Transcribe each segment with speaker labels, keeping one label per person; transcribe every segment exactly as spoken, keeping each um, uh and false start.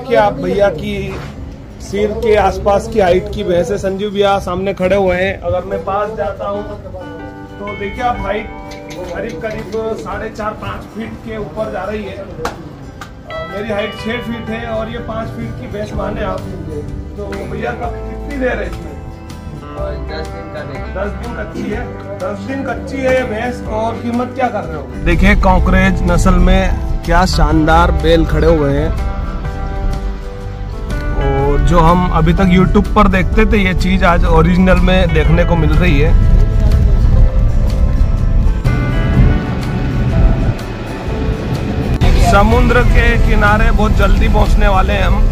Speaker 1: देखिए आप भैया की सिर के आसपास की हाइट की भैंस है। संजीव भैया सामने खड़े हुए हैं। अगर मैं पास जाता हूँ तो देखिए आप हाइट करीब करीब साढ़े चार पाँच फीट के ऊपर जा रही है। मेरी हाइट छः फीट है और ये पाँच फीट की भैंस माने आप। तो भैया कब कितनी देर है इसमें? दस दिन का दस दिन कच्ची है। दस दिन कच्ची है ये भैंस। और कीमत क्या कर रहे हो? देखिए कॉकरेज नस्ल में क्या शानदार बैल खड़े हुए हैं। और जो हम अभी तक यूट्यूब पर देखते थे ये चीज आज ओरिजिनल में देखने को मिल रही है। समुद्र के किनारे बहुत जल्दी पहुंचने वाले हैं हम।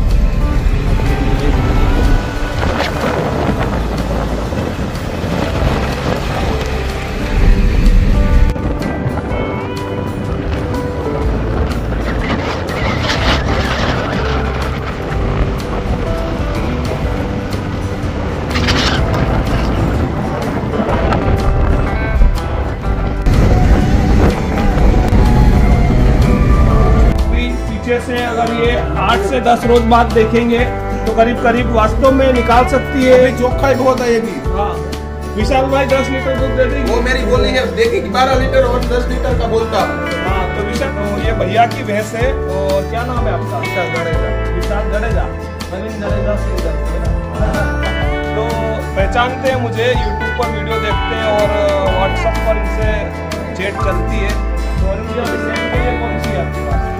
Speaker 1: से अगर ये आठ से दस रोज बाद देखेंगे तो करीब करीब वास्तव में निकाल सकती है।
Speaker 2: चोखा ही बहुत है ये भी।
Speaker 1: हाँ विशाल भाई दस लीटर दूध दे देंगे।
Speaker 2: वो मेरी बोली है देखेगी बारह लीटर और दस लीटर का बोलता।
Speaker 1: हाँ तो विशाल तो ये भैया की भैंस है। और क्या नाम है आपका? विशाल जडेजा। विशाल जडेजा नवीन जडेजा सिंह। तो पहचानते हैं मुझे, यूट्यूब पर वीडियो देखते हैं और व्हाट्सएप पर इनसे चैट चलती है। तो ये कौन सी है आपके पास?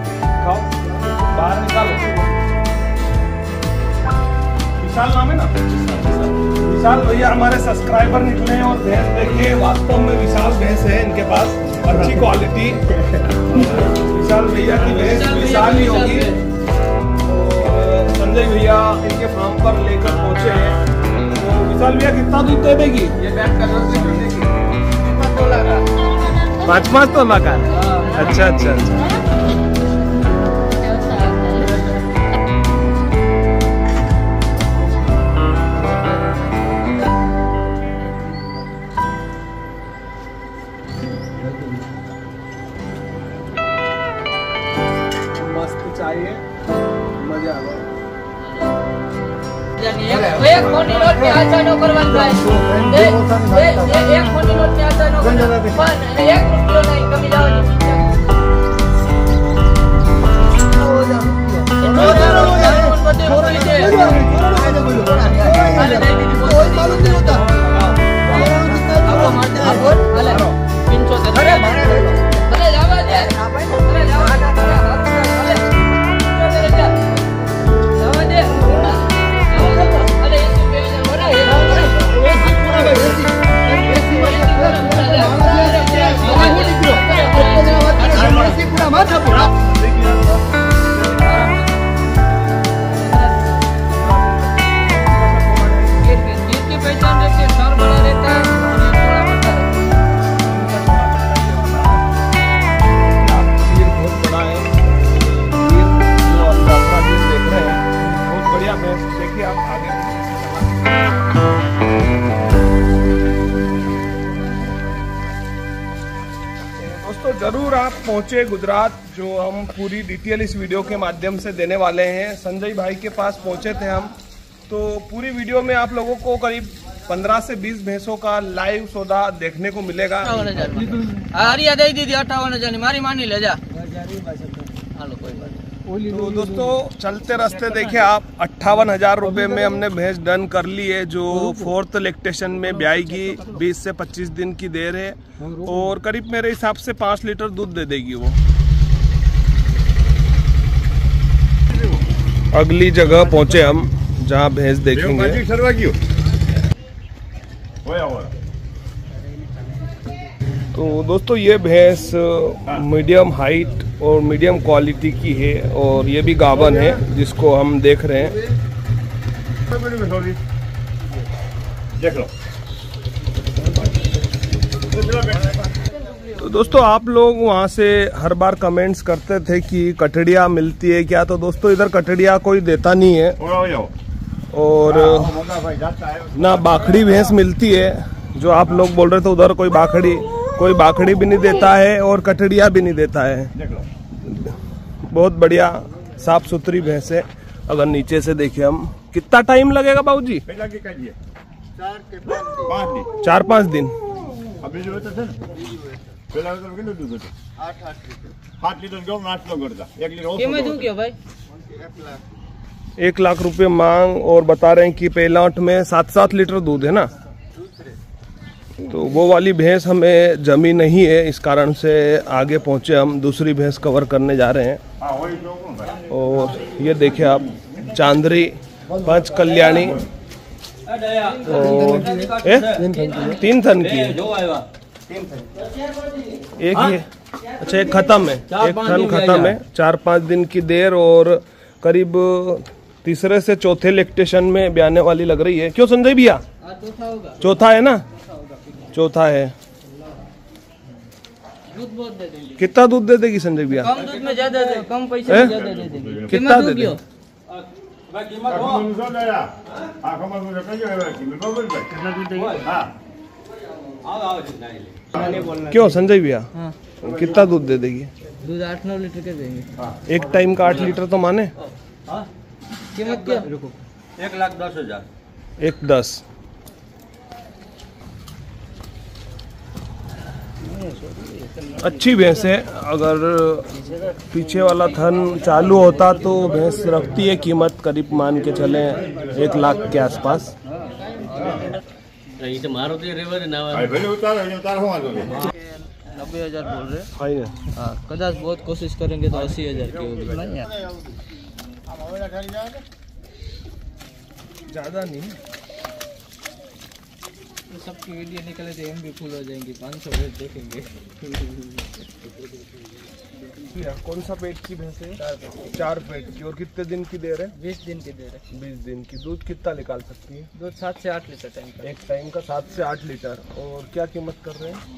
Speaker 1: बाहर निकालो। विशाल नाम है ना? विशाल भैया हमारे सब्सक्राइबर निकले हैं। और भैंस देखिए वास्तव में विशाल भैंस है इनके पास, अच्छी क्वालिटी। विशाल भैया की भैंस विशाल ही होगी। और संजय भैया इनके फार्म पर लेकर पहुंचे हैं। तो विशाल भैया कितना दूध दे देगी?
Speaker 2: ये बैठ कर दस लीटर देगी। पाँच तोला का।
Speaker 1: पाँच पाँच तोला का। अच्छा अच्छा अच्छा। चाहिए मजा आ गया।
Speaker 3: एक फोन नोट में आशा न करवान થાય एक फोन नोट में आशा न करवान પણ એક રૂપિયો નહીં કમી લાવવાની हो जा हो जा हो जा બધે હોઈ છે હાલે દઈ દીધી કોઈ માલુમ નહીં હોતા આપો મારતે આપો હાલે પંચોતેર અરે ભલે લાવા દે અરે લાવા દે
Speaker 1: दोस्तों जरूर आप पहुंचे गुजरात, जो हम पूरी डिटेल इस वीडियो के माध्यम से देने वाले हैं। संजय भाई के पास पहुंचे थे हम, तो पूरी वीडियो में आप लोगों को करीब पंद्रह से बीस भैंसों का लाइव सौदा देखने को मिलेगा। तो दोस्तों चलते रास्ते देखिए आप अट्ठावन हजार रुपए में हमने भैंस डन कर ली है, जो फोर्थ लैक्टेशन में ब्याएगी। बीस से पच्चीस दिन की देर है और करीब मेरे हिसाब से पाँच लीटर दूध दे देगी वो। अगली जगह पहुंचे हम जहां भैंस देखेंगे। तो दोस्तों ये भैंस मीडियम हाइट और मीडियम क्वालिटी की है और ये भी गाभन है जिसको हम देख रहे हैं। देख लो। तो दोस्तों आप लोग वहाँ से हर बार कमेंट्स करते थे कि कटड़िया मिलती है क्या, तो दोस्तों इधर कटड़िया कोई देता नहीं है और ना बाखड़ी भैंस मिलती है। जो आप लोग बोल रहे थे उधर कोई बाखड़ी कोई बाखड़ी भी नहीं देता है और कटड़िया भी नहीं देता है। बहुत बढ़िया साफ सुथरी भैंस है। अगर नीचे से देखें हम, कितना टाइम लगेगा बाबूजी?
Speaker 2: चार के पाँच दिन
Speaker 1: चार पाँच दिन।
Speaker 2: अभी जो होता था ना पहला तो किलो दूध होता आठ आठ लीटर आठ लीटर गो आठ किलो करता एक लीटर
Speaker 3: ये मैं दूं क्या भाई?
Speaker 2: एक लाख
Speaker 1: एक लाख रुपए मांग और बता रहे हैं कि पहलाट में सात सात लीटर दूध है ना। तो वो वाली भैंस हमें जमी नहीं है, इस कारण से आगे पहुंचे हम, दूसरी भैंस कवर करने जा रहे हैं।
Speaker 2: हाँ वही तो भाई
Speaker 1: और ये देखिए आप, चांदरी पंच कल्याणी और ए? तीन थन की है। एक ये अच्छा एक खत्म है, एक थन खत्म है। चार पाँच दिन की देर और करीब तीसरे से चौथे लेक्टेशन में ब्याने वाली लग रही है। क्यों संजय भैया? चौथा है ना, चौथा है।
Speaker 3: दूध बहुत दे देंगे।
Speaker 1: कितना दूध दे देगी संजय भैया?
Speaker 3: कम दूध में ज्यादा दे, कम पैसे में ज्यादा दे देंगे।
Speaker 1: कितना
Speaker 3: कीमत
Speaker 1: दे
Speaker 3: दूं
Speaker 1: देंगे? क्यों संजय भैया?
Speaker 3: हाँ,
Speaker 1: कितना दूध दे देगी?
Speaker 3: दूध आठ नौ लीटर के देंगे।
Speaker 1: एक टाइम का आठ लीटर तो माने।
Speaker 3: कीमत क्या?
Speaker 2: एक लाख दस हजार
Speaker 1: एक दस। अच्छी भैंस है। अगर पीछे वाला थन चालू होता तो भैंस रखती है कीमत करीब मान के चले एक लाख के आसपास।
Speaker 3: नब्बे हजार बोल रहे।
Speaker 1: फाइनल
Speaker 3: हाँ, कदाच बहुत कोशिश करेंगे तो अस्सी हजार की होगी।
Speaker 1: ज्यादा नहीं।
Speaker 3: तो सबकी वीडियो निकले तो हम भी फुल हो जाएंगे। पाँच सौ वेट देखेंगे।
Speaker 1: कौन सा पेट की भैंस है? चार पेट की। और कितने दिन की देर है?
Speaker 3: बीस दिन की देर है।
Speaker 1: बीस दिन की। दूध कितना निकाल सकती है?
Speaker 3: दूध सात से आठ लीटर टाइम का।
Speaker 1: एक टाइम का सात से आठ लीटर। और क्या कीमत कर रहे हैं?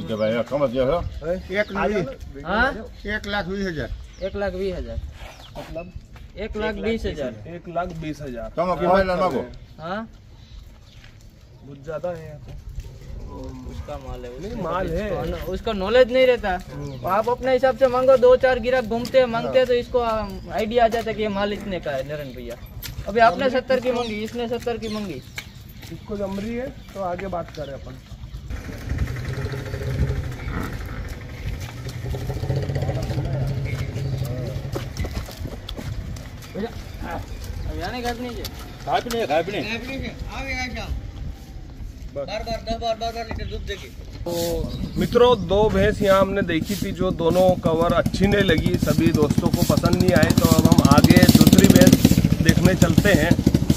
Speaker 2: एक
Speaker 3: हाँ,
Speaker 2: एक लाख बीस हजार
Speaker 3: एक लाख बीस हजार
Speaker 1: मतलब
Speaker 3: एक लाख बीस हजार
Speaker 1: एक लाख बीस हजार।
Speaker 3: हाँ,
Speaker 1: बहुत ज्यादा है यहाँ पे।
Speaker 3: उसका माल है।
Speaker 1: नहीं, माल है।
Speaker 3: उसको, उसका नॉलेज नहीं रहता। आप अपने हिसाब से मांगो। दो चार गिराक घूमते हैं मांगते हैं तो इसको आइडिया आ जाता है कि ये माल इतने का है। नरन भैया अभी आपने सत्तर की मांगी, इसने सत्तर की मांगी।
Speaker 1: इसको जम रही है तो आगे बात करें अपन।
Speaker 3: यानी नहीं है। बार बार दस बार बार बार लीटर दूध देगी।
Speaker 1: तो मित्रों, दो भैंस यहाँ हमने देखी थी जो दोनों कवर अच्छी नहीं लगी, सभी दोस्तों को पसंद नहीं आए। तो अब हम आगे दूसरी भैंस देखने चलते हैं।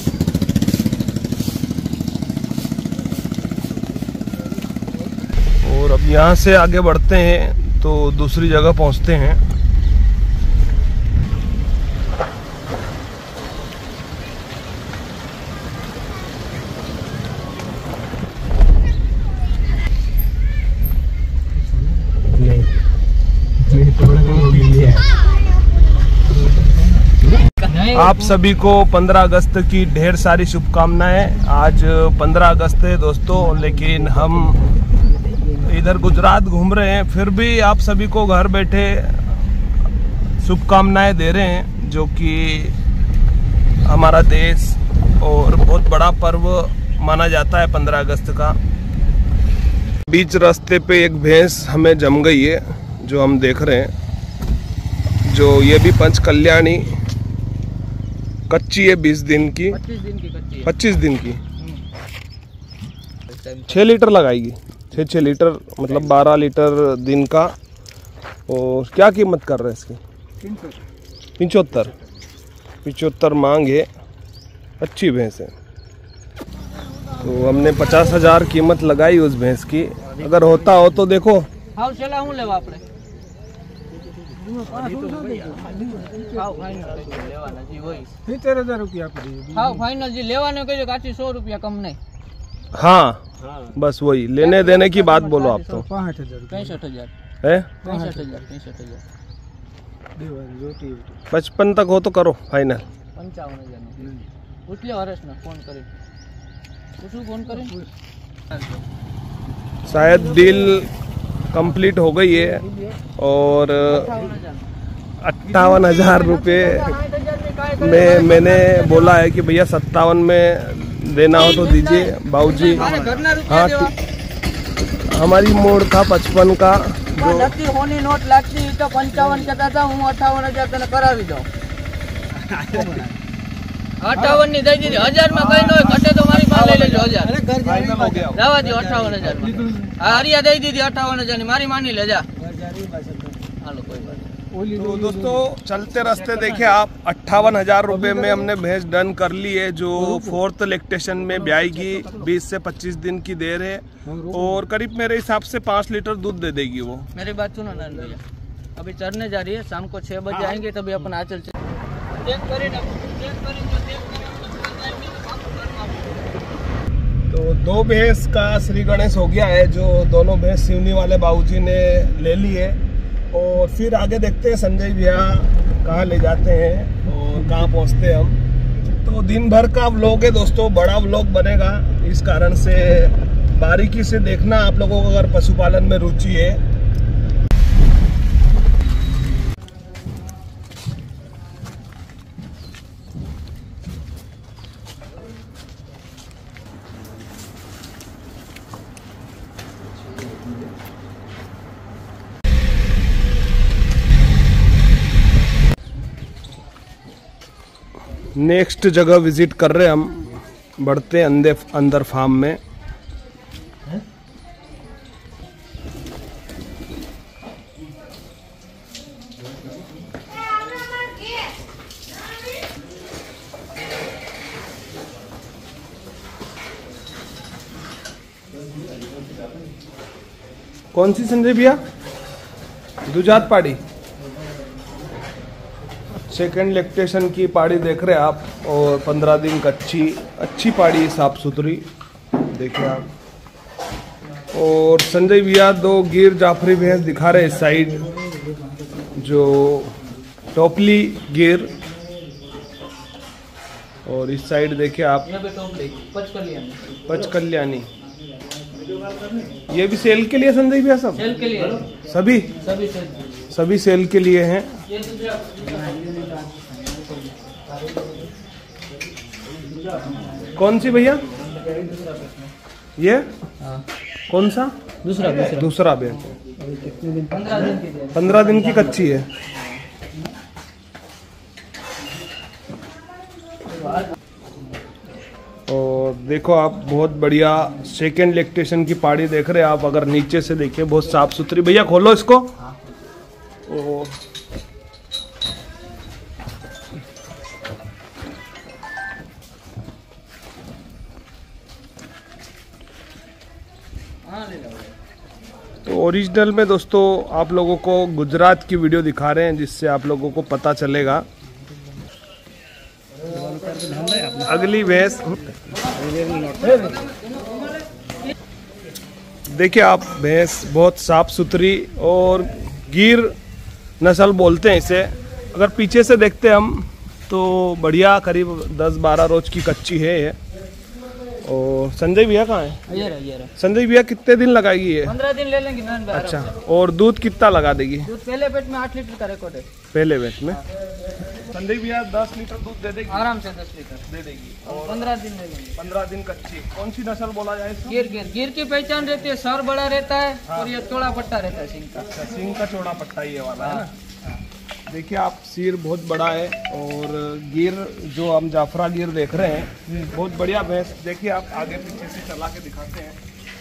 Speaker 1: और अब यहाँ से आगे बढ़ते हैं तो दूसरी जगह पहुँचते हैं। आप सभी को पंद्रह अगस्त की ढेर सारी शुभकामनाएं। आज पंद्रह अगस्त है दोस्तों, लेकिन हम इधर गुजरात घूम रहे हैं, फिर भी आप सभी को घर बैठे शुभकामनाएं दे रहे हैं, जो कि हमारा देश और बहुत बड़ा पर्व माना जाता है पंद्रह अगस्त का। बीच रास्ते पे एक भैंस हमें जम गई है जो हम देख रहे हैं, जो ये भी पंच कल्याणी कच्ची है, बीस दिन की,
Speaker 3: पच्चीस दिन की कच्ची है।
Speaker 1: पच्चीस दिन की। छः लीटर लगाएगी, छः छः लीटर मतलब बारह लीटर दिन का। और क्या कीमत कर रहे हैं इसकी? पिचहत्तर पिचहत्तर मांग है। अच्छी भैंस है। तो हमने पचास हजार कीमत लगाई उस भैंस की। अगर होता हो तो देखो।
Speaker 3: हाँ चला हूँ लेवा आपने फाइनल जी लेवाने कहो काची सौ रुपया कम नहीं।
Speaker 1: हाँ बस वही लेने देने की बात बोलो आप तो।
Speaker 3: पैंसठ हजार
Speaker 1: है
Speaker 3: पैंसठ हजार पैंसठ हजार
Speaker 1: पचपन तक हो तो करो फाइनल।
Speaker 3: पंचावन हजार पूछ लिया हरेश ने फोन करे पूछू फोन करे
Speaker 1: शायद डील कंप्लीट हो गई है और अट्ठावन हजार रुपये में मैंने बोला है कि भैया सत्तावन में देना हो तो दीजिए बाबूजी। हाँ हमारी मोड़ था पचपन का
Speaker 3: जो होनी नोट लगती तो पंचावन कहता था हूँ अठावन हजार तेने करावी दो अठावन नहीं दे दीदी हजार में कहीं नो घटे तो मारी माल ले लेजो हजार जावा दो अठावन हजार में हरिया दे दीदी अठावन हजार मारी मानी ले जा।
Speaker 1: तो दोस्तों चलते रास्ते देखे आप अट्ठावन हजार रुपये में हमने भैंस डन कर ली है, जो फोर्थ लैक्टेशन में ब्याएगी। बीस से पच्चीस दिन की देर है और करीब मेरे हिसाब से पाँच लीटर दूध दे देगी वो।
Speaker 3: मेरी बात सुनो ना भैया, अभी चढ़ने जा रही है, शाम को छह बजे आएंगे तभी अपन आचल चल।
Speaker 1: तो दो भैंस का श्री गणेश हो गया है, जो दोनों भैंस सिवनी वाले बाबूजी ने ले ली है। और फिर आगे देखते हैं संजय भैया कहाँ ले जाते हैं और कहाँ पहुँचते हैं हम। तो दिन भर का व्लॉग है दोस्तों, बड़ा व्लॉग बनेगा, इस कारण से बारीकी से देखना आप लोगों को अगर पशुपालन में रुचि है। नेक्स्ट जगह विजिट कर रहे हैं हम, बढ़ते अंदर अंदर फार्म में। कौन सी संजय भैया? दुजात पाड़ी सेकेंड लैक्टेशन की पाड़ी देख रहे हैं आप, और पंद्रह दिन कच्ची अच्छी पाड़ी साफ सुथरी देखिए आप। और संजय भैया दो गिर जाफरी भैंस दिखा रहे हैं इस साइड, जो टोपली गिर, और इस साइड देखिए आप पच कल्याणी। ये भी सेल के लिए संजय भैया? सब
Speaker 3: सेल के लिए
Speaker 1: सभी
Speaker 3: सभी सेल
Speaker 1: सभी सेल के लिए हैं। कौन सी भैया ये? कौन सा?
Speaker 3: दूसरा दूसरा
Speaker 1: दूसरा भैंस पंद्रह दिन की कच्ची है। और देखो आप बहुत बढ़िया सेकेंड लैक्टेशन की पाड़ी देख रहे हैं आप, अगर नीचे से देखिए बहुत साफ सुथरी। भैया खोलो इसको। ओ, तो ओरिजिनल में दोस्तों आप लोगों को गुजरात की वीडियो दिखा रहे हैं, जिससे आप लोगों को पता चलेगा। अगली भैंस देखिए आप, भैंस बहुत साफ सुथरी और गिर नस्ल बोलते हैं इसे। अगर पीछे से देखते हम तो बढ़िया करीब दस बारह रोज की कच्ची है ये। और संजय भैया कहाँ है?
Speaker 3: ये रहा, ये रहा।
Speaker 1: संजय भैया कितने दिन लगाएगी ये?
Speaker 3: पंद्रह दिन ले लेंगे ना।
Speaker 1: अच्छा, और दूध कितना लगा देगी?
Speaker 3: दूध पहले पेट में आठ लीटर का रिकॉर्ड है।
Speaker 1: पहले पेट में संजय भैया दस लीटर दूध दे देगी
Speaker 3: आराम से, दस लीटर
Speaker 1: दे देगी।
Speaker 3: और पंद्रह दिन ले लेंगे।
Speaker 1: पंद्रह दिन कच्ची। कौन सी नस्ल बोला जाए इसको?
Speaker 3: गिर गिर गिर की पहचान रहती है, सर बड़ा रहता है। हाँ। और ये चौड़ा पट्टा रहता है सिंग का।
Speaker 1: सिंग का चौड़ा पट्टा ये वाला है ना। देखिए आप, सिर बहुत बड़ा है। और गिर जो हम जाफरा गिर देख रहे हैं, बहुत बढ़िया भैंस। देखिए आप, आगे पीछे से चला के दिखाते हैं।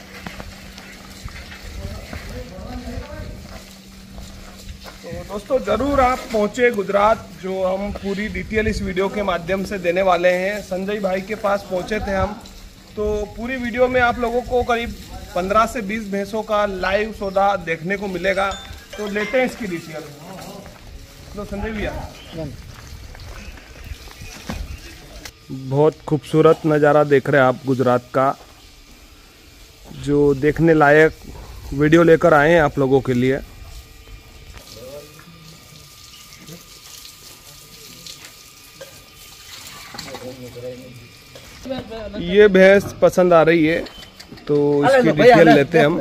Speaker 1: तो दोस्तों जरूर आप पहुंचे गुजरात, जो हम पूरी डिटेल इस वीडियो के माध्यम से देने वाले हैं। संजय भाई के पास पहुंचे थे हम, तो पूरी वीडियो में आप लोगों को करीब पंद्रह से बीस भैंसों का लाइव सौदा देखने को मिलेगा। तो लेते हैं इसकी डिटेल। तो संजय भैया, बहुत खूबसूरत नज़ारा देख रहे हैं आप गुजरात का, जो देखने लायक वीडियो लेकर आए हैं आप लोगों के लिए। ये भैंस पसंद आ रही है तो इसकी डिटेल लेते हैं हम।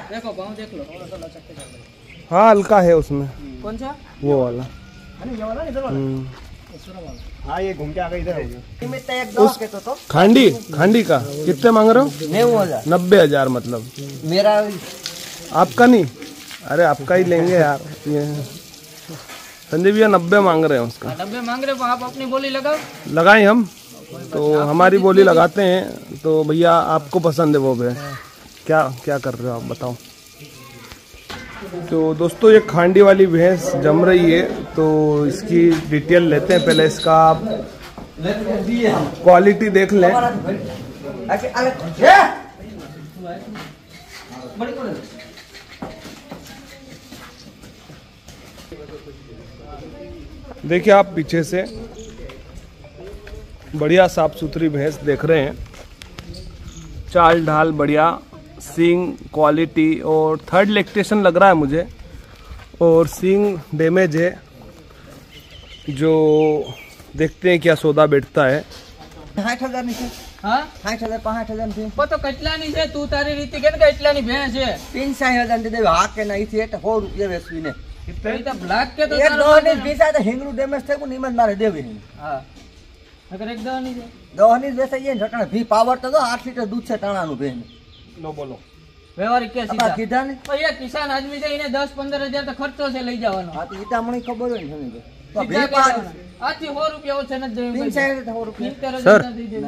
Speaker 3: देखो पाँव देख लो।
Speaker 1: हाँ हल्का है उसमें,
Speaker 3: कौन सा?
Speaker 1: वो वाला। हम्म।
Speaker 2: हाँ ये घूम के आ गई इधर।
Speaker 1: उस खांडी खांडी का कितने मांग रहे हो? नब्बे हजार मतलब
Speaker 3: मेरा
Speaker 1: आपका नहीं? अरे आपका ही लेंगे यार। ये संजय भैया नब्बे मांग रहे हैं उसका।
Speaker 3: नब्बे मांग रहे हो, आप अपनी बोली लगाओ।
Speaker 1: लगाए हम तो हमारी बोली लगाते हैं। तो भैया आपको पसंद है वो भी, क्या क्या कर रहे हो आप बताओ। तो दोस्तों ये खांडी वाली भैंस जम रही है, तो इसकी डिटेल लेते हैं। पहले इसका आप क्वालिटी देख लें। देखिए आप पीछे से बढ़िया साफ सुथरी भैंस देख रहे हैं, चाल ढाल बढ़िया, सींग क्वालिटी और थर्ड लैक्टेशन लग रहा है मुझे, और सींग डैमेज है। जो देखते हैं क्या सौदा बैठता है।
Speaker 3: साठ हजार नहीं हाँ साठ हजार पाँच हजार नहीं तो कटला नहीं है तू तारी रीति के कटला नहीं भैंस है तीन साठ हजार दे दे हाथ के नहीं थी तो सौ रुपये वेचवी ने कितने तो ब्लैक के तो एक दो ने बीस तो हिंगरू डैमेज थे को निमन मारे देवी हां अगर एक दो नहीं है दो नहीं वैसे ये झटना भी पावर तो दो आठ लीटर दूध से टाणा नु बेन
Speaker 1: नो बोलो
Speaker 3: व्यवहारिक के सीधा कीधा ने तो ये किसान आदमी से इने दस पंद्रह हजार तो खर्चो से लई जाવાનો हां तो इता मने खबर होय ने तो भी आती सौ रुपया ओछे न दे तीन साठ सौ रुपया सर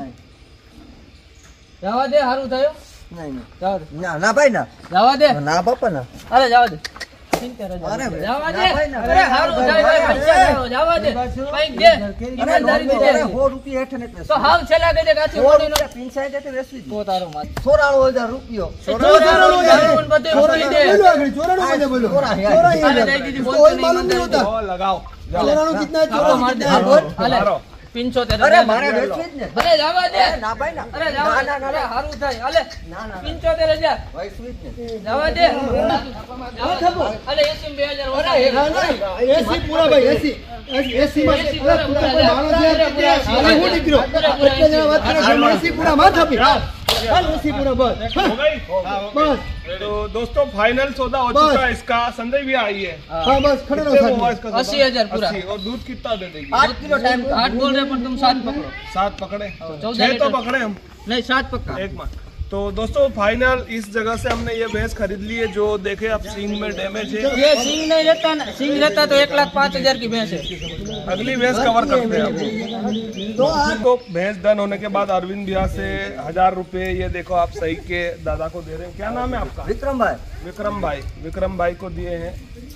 Speaker 3: जावा दे हारू थयो नहीं नहीं जावा दे ना ना भाई ना जावा दे ना बापा ना अरे जावा दे अरे जावा दे अरे हारू जाय भाई पैसा जावा दे पैक दे ईमानदारी दे सौ रुपया हेठ ने तो हाल छेला दे दे काची मोडी नो तीन साठ देते वेसवी तो तारो मात सोराळो हजार रुपयो सोराळो हजार कोण बते सोराळो दे चोराणो बते बोलो चोराणो अरे दे दीदी बोल मालूम नहीं होता लगाओ चोराणो कितना चोरा मार दे हालो पिंचोतेर अरे मारे वेचवी ने अरे जावा दे ना भाई ना अरे जावा ना ना हारू થાય હાલે ના ના पिंचोतेर हजार વેચવી ને जावा दे जावा થબો અરે એસી બે હજાર અરે ના ના એસી પૂરા ભાઈ એસી એસી માં પૂરા માણસ છે અરે હું દીકરો એટલે ને વાત કરે એસી પૂરા માં થપી हां एसી पूरा बस हो गई बस।
Speaker 1: तो दोस्तों फाइनल सौदा हो चुका है इसका। संजय भी आई है
Speaker 3: हां बस खड़े रहो अस्सी हजार पूरा।
Speaker 1: और दूध कितना दे देगी?
Speaker 3: आठ किलो टाइम आठ बोल रहे पर तुम सात पकड़ो।
Speaker 1: सात पकड़े छह तो पकड़े हम
Speaker 3: नहीं सात पक्का
Speaker 1: एक माह। तो दोस्तों फाइनल इस जगह से हमने ये भैंस खरीद ली है। जो देखे अब सींग में डैमेज है,
Speaker 3: ये सींग नहीं रहता ना, सींग रहता तो एक लाख पाँच हजार की भैंस है।
Speaker 1: अगली भैंस कवर करते हैं। तो भैंस डन होने के बाद अरविंद भैया से हजार रुपए ये देखो आप सही के दादा को दे रहे हैं। क्या नाम है आपका?
Speaker 3: विक्रम भाई।
Speaker 1: विक्रम भाई विक्रम भाई को दिए हैं।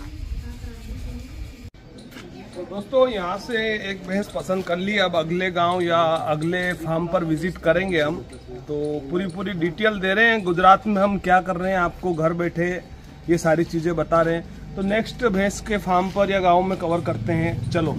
Speaker 1: तो दोस्तों यहाँ से एक भैंस पसंद कर ली। अब अगले गांव या अगले फार्म पर विजिट करेंगे हम। तो पूरी पूरी डिटेल दे रहे हैं गुजरात में हम क्या कर रहे हैं, आपको घर बैठे ये सारी चीज़ें बता रहे हैं। तो नेक्स्ट भैंस के फार्म पर या गांव में कवर करते हैं। चलो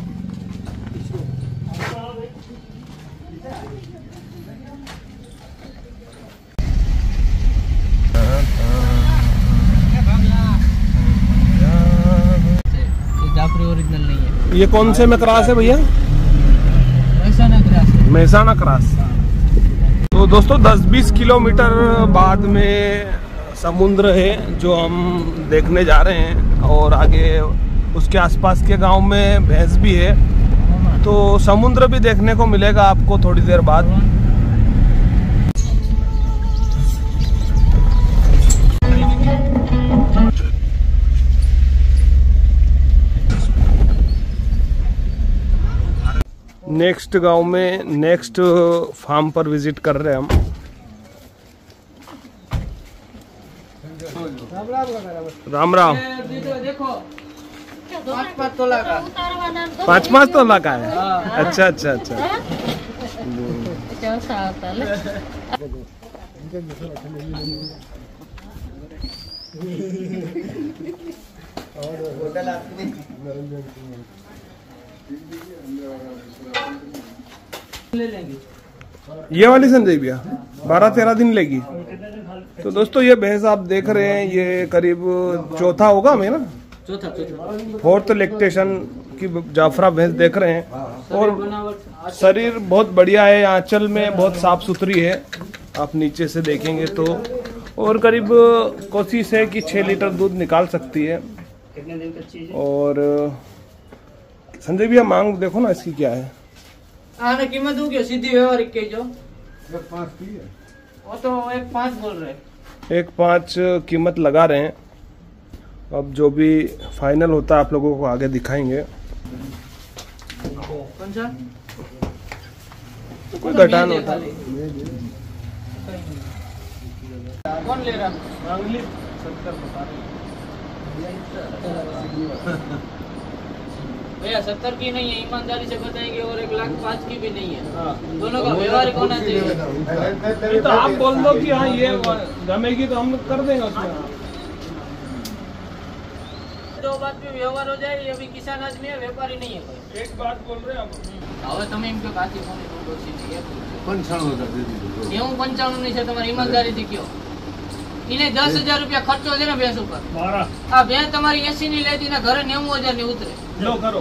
Speaker 3: ओरिजिनल नहीं है।
Speaker 1: ये कौन से में क्रॉस है भैया?
Speaker 3: महसाना क्रॉस।
Speaker 1: महसाना क्रॉस। तो दोस्तों दस बीस किलोमीटर बाद में समुद्र है जो हम देखने जा रहे हैं, और आगे उसके आसपास के गांव में भैंस भी है। तो समुद्र भी देखने को मिलेगा आपको थोड़ी देर बाद। नेक्स्ट गांव में नेक्स्ट फार्म पर विजिट कर रहे हैं हम। राम राम।
Speaker 3: देखो पाँच पाँच तोला का
Speaker 1: पाँच पाँच तोला का है। अच्छा अच्छा अच्छा।
Speaker 3: ले लेंगे
Speaker 1: ये वाली संजय भैया बारह तेरह दिन लेगी। तो दोस्तों ये भैंस आप देख रहे हैं, ये करीब चौथा होगा हमें ना,
Speaker 3: चौथा चौथा
Speaker 1: फोर्थ लैक्टेशन की जाफरा भैंस देख रहे हैं। और शरीर बहुत बढ़िया है, आंचल में बहुत साफ सुथरी है। आप नीचे से देखेंगे तो और करीब कोशिश है कि छः लीटर दूध निकाल सकती है। और संजय भैया मांग देखो ना इसकी क्या है।
Speaker 3: आने कीमत दू क्या सीधी व्यवहारिक के जो एक पाँच की है वो तो एक पाँच बोल रहे
Speaker 1: एक पाँच कीमत लगा रहे हैं। अब जो भी फाइनल होता है आप लोगों को आगे दिखाएंगे।
Speaker 3: कौन सा
Speaker 1: कोई घटान होता
Speaker 3: कौन ले रहा भैया सत्तर की नहीं है, ईमानदारी से बताएंगे, और एक लाख पाँच की भी नहीं है। दोनों का व्यवहारिक होना चाहिए।
Speaker 1: तो आप बोल दो कि हाँ ये जमेगी तो हम कर देंगे उसमें।
Speaker 3: दो बात में व्यवहार हो जाए। ये अभी किसान आदमी है, व्यापारी नहीं है कोई।
Speaker 1: एक बात बोल रहे हैं आप
Speaker 3: હવે તમે એમ કહો કે આથી ફોન તો દોશી છે
Speaker 2: પંચાણું હજાર દે દીધું
Speaker 3: એવું પંચાણું ની છે તમારી ઈમાનદારીથી કયો। એને દસ હજાર રૂપિયા ખર્ચો છે ને ભેંસ ઉપર। આ ભેંસ તમારી એસી ની લેતી ને ઘરે નેવું હજાર ની ઉતરે।
Speaker 1: लो करो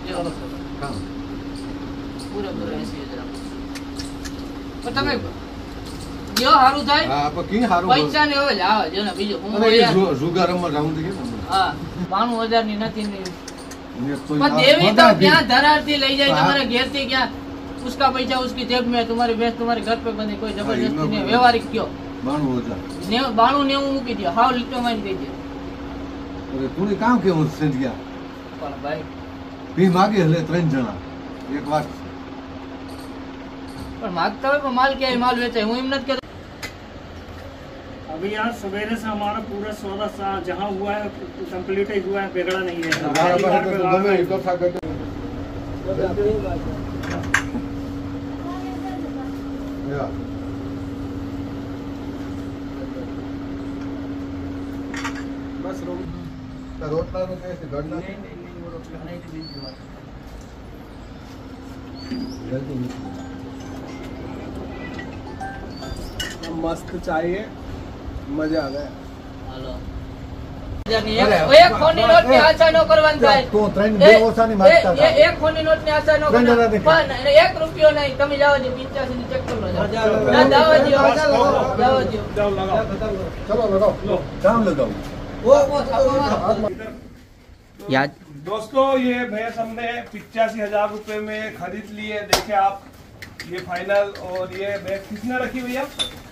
Speaker 3: પૂરે પૂરે એસી હજાર પણ તમે જો સારું થાય પૈસા ને હવે લાવે જો ને બીજું હા બાણું હજાર ની નથી देवी तो क्या धरारती ले जाए तुम्हारे घेर से क्या उसका पैसा उसकी जेब में, तुम्हारी भैंस तुम्हारे घर पे बने, कोई जबरदस्ती नहीं। व्यवहारिक क्यों बाणु नेव मूकी दिया हाव लिटो माइन दे दिया।
Speaker 2: अरे तूने काम के उस से दिया
Speaker 3: पण भाई
Speaker 2: भी मागे हले त्रण जना एक बात
Speaker 3: पण मागता है पण माल क्या है, माल वेचे हूं हिम्मत कर।
Speaker 4: अभी आज सवेरे से हमारा पूरा सौदा सा जहाँ हुआ है कंप्लीट ही हुआ है, बिगड़ा नहीं है।
Speaker 2: बस रोटला नो कैसे गड़ना
Speaker 1: मस्त चाहिए, मजा आ गया।
Speaker 3: हेलो एक खोनी नोट ની આશા ન કરવાની થાય
Speaker 2: તો ત્રણ બે ઓછાની માગતા
Speaker 3: હતા। એક खोनी नोट ની આશા ન કરવાની પણ એક રૂપિયો નહીં। તમે જાવ જો પંચ્યાસી ની ચેક કરો ના જાવ જો જાવ જો
Speaker 1: जाओ लगाओ
Speaker 2: चलो लगाओ लो काम लगाओ
Speaker 3: वो वो छापा याद।
Speaker 1: दोस्तों ये भैंस हमने पिचासी हजार रुपए में खरीद ली है। देखिए आप ये फाइनल। और ये भैंस किसने रखी भैया?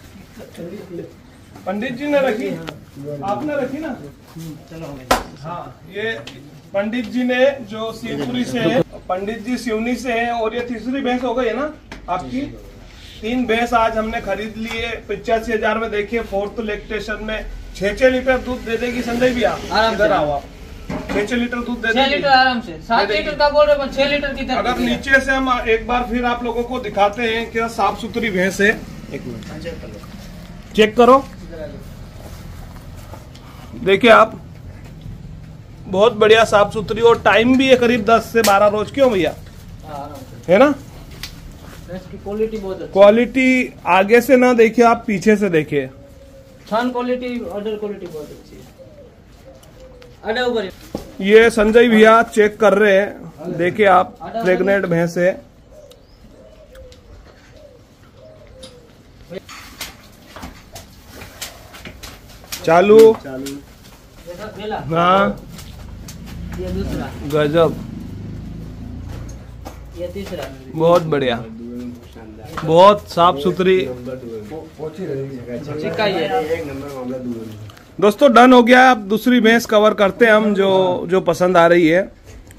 Speaker 1: पंडित जी ने रखी, आपने रखी ना? चलो हाँ ये पंडित जी ने जो शिवपुरी से है, पंडित जी सिवनी से है। और ये तीसरी भैंस हो गई है ना आपकी? तीन भैंस आज हमने खरीद ली है पचासी हजार में। देखिए फोर्थ लैक्टेशन में छह छह लीटर दूध दे देगी संजय भैया। इधर आओ आप, छह छह लीटर दूध दे
Speaker 3: छह
Speaker 1: देगी
Speaker 3: लीटर आराम से। सात लीटर का बोल रहे छह लीटर की तरह।
Speaker 1: अगर नीचे से हम एक बार फिर आप लोगों को दिखाते हैं कि साफ सुथरी भैंस है। एक मिनट चेक करो, देखिए आप बहुत बढ़िया साफ सुथरी। और टाइम भी है करीब दस से बारह रोज। क्यों भैया है ना?
Speaker 3: क्वालिटी बहुत अच्छी।
Speaker 1: क्वालिटी आगे से ना देखिए आप, पीछे से देखिए।
Speaker 3: छान क्वालिटी ऑर्डर क्वालिटी बहुत अच्छी है। अडे ऊपर
Speaker 1: ये संजय भैया चेक कर रहे हैं। देखिए आप प्रेग्नेंट भैंस है। चालू हाँ
Speaker 3: ये दूसरा
Speaker 1: गजब,
Speaker 3: ये तीसरा
Speaker 1: बहुत बढ़िया, बहुत साफ सुथरी।
Speaker 3: चिक्का ये
Speaker 1: दोस्तों डन हो गया। अब दूसरी भैंस कवर करते हैं हम जो जो पसंद आ रही है।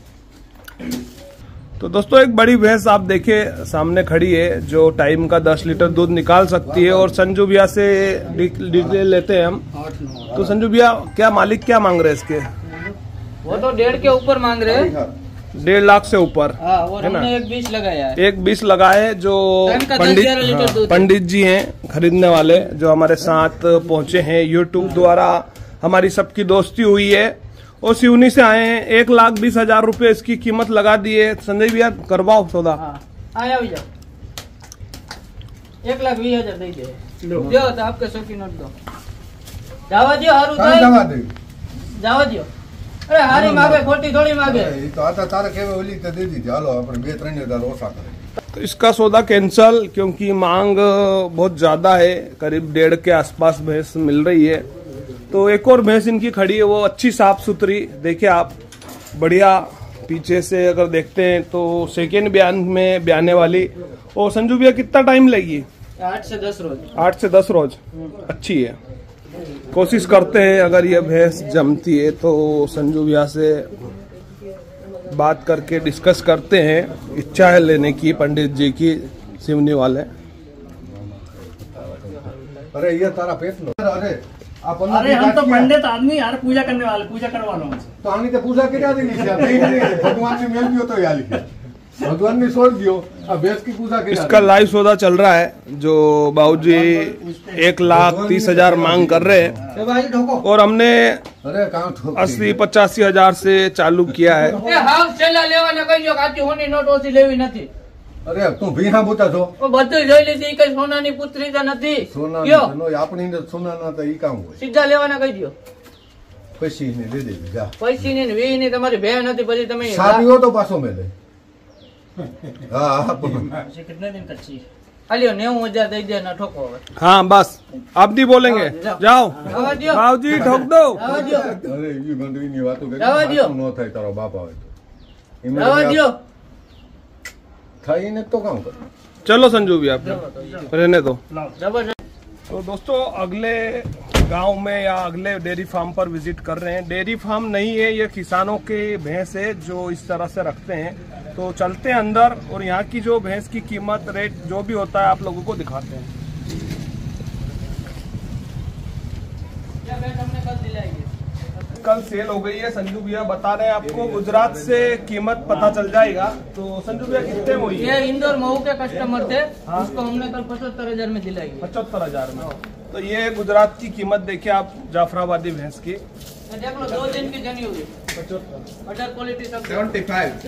Speaker 1: तो दोस्तों एक बड़ी भैंस आप देखिए सामने खड़ी है जो टाइम का दस लीटर दूध निकाल सकती है। और संजू भैया से डिटेल लेते हैं हम। तो संजू भैया क्या मालिक क्या मांग रहे हैं इसके?
Speaker 3: वो तो डेढ़ के ऊपर मांग रहे हैं,
Speaker 1: डेढ़ लाख से ऊपर
Speaker 3: हाँ, और
Speaker 1: है ना?
Speaker 3: हमने एक बीस लगाया है।
Speaker 1: एक बीस लगाए। जो
Speaker 3: टाइम का दस
Speaker 1: पंडित
Speaker 3: ग्यारह लीटर दूध है।
Speaker 1: पंडित जी हैं खरीदने वाले जो हमारे साथ पहुंचे हैं, यूट्यूब द्वारा हमारी सबकी दोस्ती हुई है और सिवनी से आए हैं। एक लाख बीस हजार रूपए इसकी कीमत लगा दी है। संजय भैया करवाओ सौदा।
Speaker 3: हाँ, आया भी जाओ एक लाख बीस हजार दे दे दो तो आपके सौ की नोट दो। जावा दियो हारू जावा दियो। अरे हारी मांगे खोटी थोड़ी मांगे।
Speaker 2: तो आता तारा केवे ओली तो दे दी। हालो આપણે બે ત્રણ હજાર ઓછા કરે।
Speaker 1: तो इसका सौदा कैंसल, क्योंकि मांग बहुत ज्यादा है, करीब डेढ़ के आसपास भैंस मिल रही है। तो एक और भैंस इनकी खड़ी है, वो अच्छी साफ सुथरी, देखिए आप, बढ़िया। पीछे से अगर देखते हैं तो सेकेंड बयान में ब्याने वाली। और संजू भैया कितना टाइम लगेगी?
Speaker 3: आठ से दस रोज।
Speaker 1: आठ से दस रोज, अच्छी है। कोशिश करते हैं अगर ये भैंस जमती है तो संजू भैया से बात करके डिस्कस करते हैं। इच्छा है लेने की पंडित जी की, सिवनी वाले।
Speaker 5: अरे ये तारा पेट लो। अरे आप
Speaker 4: अरे हम तो पंडित आदमी यार, पूजा करने वाले, पूजा करवा लो हमसे।
Speaker 5: तो हमने तो पूजा करा देनी थी। भगवान ने मेल दियो तो यार लिखे, भगवान ने छोड़ दियो, अब भैंस की पूजा करा।
Speaker 1: इसका लाइव सौदा चल रहा है, जो बाबूजी एक लाख तीस हजार मांग कर रहे हैं और हमने
Speaker 5: अरे
Speaker 1: अस्सी पचासी हजार से चालू किया है।
Speaker 5: अरे तू भीहा बोता छो,
Speaker 3: બધું જોઈ લીધી, કઈ સોનાની પુત્રી તો નથી।
Speaker 5: સોના
Speaker 3: કયો?
Speaker 5: આપણી સોના ના તો ઈ કામ હોય,
Speaker 3: સીધા લેવાના કહી દો।
Speaker 5: પછી ને લે દે જા,
Speaker 3: પૈસી ને વી ને તમારી ભે નથી, પછી તમે
Speaker 5: સાબીઓ તો પાછો મેલે। હા
Speaker 4: कितने दिन कच्ची?
Speaker 3: આલ્યો નેવું હજાર દઈ દે ના ठोको હવે।
Speaker 1: हाँ बस आप नहीं बोलेंगे, जाओ
Speaker 3: જવા દ્યો,
Speaker 1: बाबूजी ठोक दो।
Speaker 3: જવા દ્યો,
Speaker 5: અરે ઈ ગંડવી ની વાતો કરી,
Speaker 3: જવા દ્યો।
Speaker 5: નો થાય તારો બાપ આવે તો
Speaker 3: જવા દ્યો।
Speaker 5: થાય ને તો કામ કર।
Speaker 1: चलो संजू भी आप रहने दो।
Speaker 3: જબરજસ્ત।
Speaker 1: तो दोस्तों अगले गांव में या अगले डेयरी फार्म पर विजिट कर रहे हैं। डेयरी फार्म नहीं है, ये किसानों के भैंस है जो इस तरह से रखते हैं। तो चलते हैं अंदर और यहाँ की जो भैंस की कीमत, रेट जो भी होता है आप लोगों को दिखाते हैं। कल सेल हो गई है, संजू भैया बता रहे हैं आपको, गुजरात से कीमत पता चल जाएगा। तो संजू भैया कितने में हुई है?
Speaker 3: ये इंदौर मऊ के कस्टमर थे, उसको हमने कल पचहत्तर हजार में दिलाई।
Speaker 1: पचहत्तर हजार में। तो ये गुजरात की कीमत देखिए आप, जाफराबादी भैंस की
Speaker 3: देख लो, दो दिन की जनी होगी, अडर क्वालिटी सब
Speaker 5: सेवेंटी फाइव